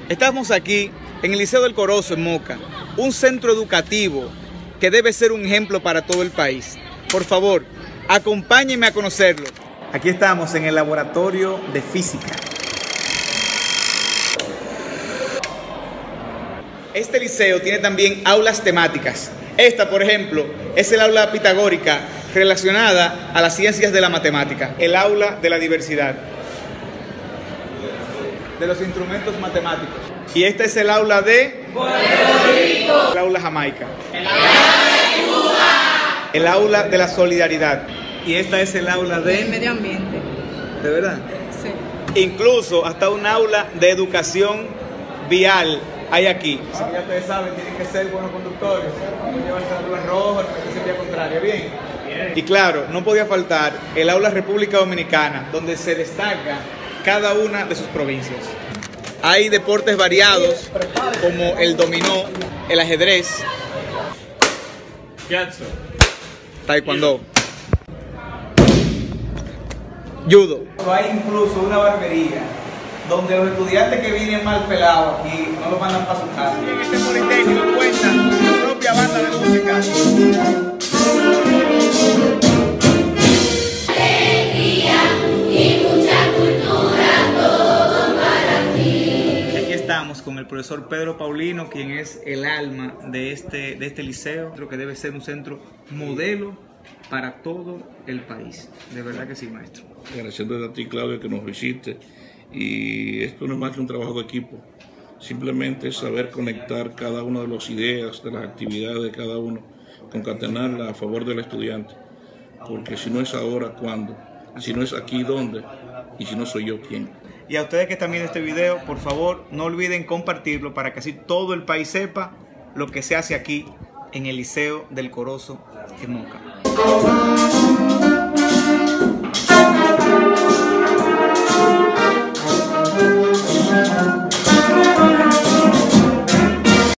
Estamos aquí en el Liceo del Corozo, en Moca, un centro educativo que debe ser un ejemplo para todo el país. Por favor, acompáñenme a conocerlo. Aquí estamos en el laboratorio de física. Este liceo tiene también aulas temáticas. Esta, por ejemplo, es el aula pitagórica relacionada a las ciencias de la matemática, el aula de la diversidad, de los instrumentos matemáticos. Y este es el aula de Puerto Rico, el aula Jamaica, el aula de Cuba, el aula de la solidaridad. Y esta es el aula de medio ambiente. ¿De verdad? Sí. Incluso hasta un aula de educación vial hay aquí. Así que ya ustedes saben, tienen que ser buenos conductores, no llevarse la luz roja, no se vía contraria, ¿bien? Y claro, no podía faltar el aula República Dominicana, donde se destaca cada una de sus provincias. Hay deportes variados como el dominó, el ajedrez, taekwondo, judo. Hay incluso una barbería donde los estudiantes que vienen mal pelados aquí no los mandan para su casa. Y en este politécnico cuenta su propia banda de música. Con el profesor Pedro Paulino, quien es el alma de este liceo. Creo que debe ser un centro modelo para todo el país. De verdad que sí, maestro. Agradeciendo a ti, Claudio, que nos visite. Y esto no es más que un trabajo de equipo. Simplemente es saber conectar cada una de las ideas, de las actividades de cada uno, concatenarla a favor del estudiante. Porque si no es ahora, ¿cuándo? Si no es aquí, ¿dónde? Y si no soy yo, ¿quién? Y a ustedes que están viendo este video, por favor, no olviden compartirlo para que así todo el país sepa lo que se hace aquí en el Liceo del Corozo en Moca.